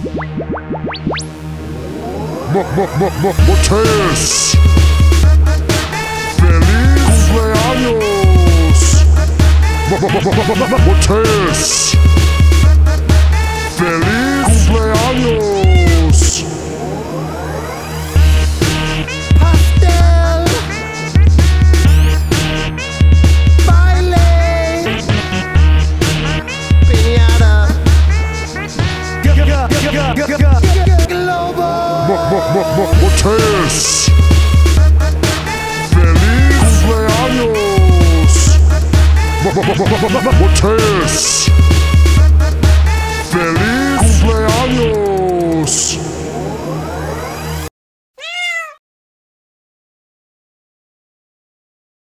Motes. ¡Feliz cumpleaños! Motes. ¡Feliz cumpleaños! Pastel, baile, piñata, globo. Motes. ¡Feliz cumpleaños! Motes. ¡Feliz cumpleaños!